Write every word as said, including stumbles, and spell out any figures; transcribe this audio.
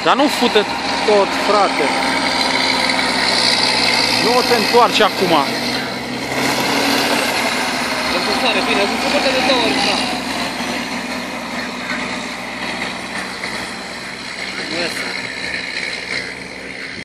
Dar nu fute tot, frate. Nu te întoarci acum. Să sare, bine, să se poate de două ori, da.